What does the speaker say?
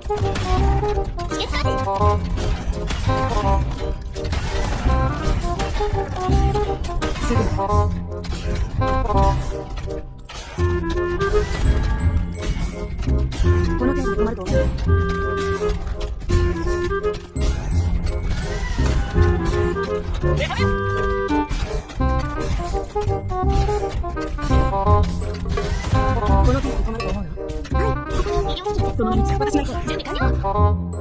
この件に止まると思う。この件に止まると思うよ。はい。医療機器、その道、私が行こう。準備完了。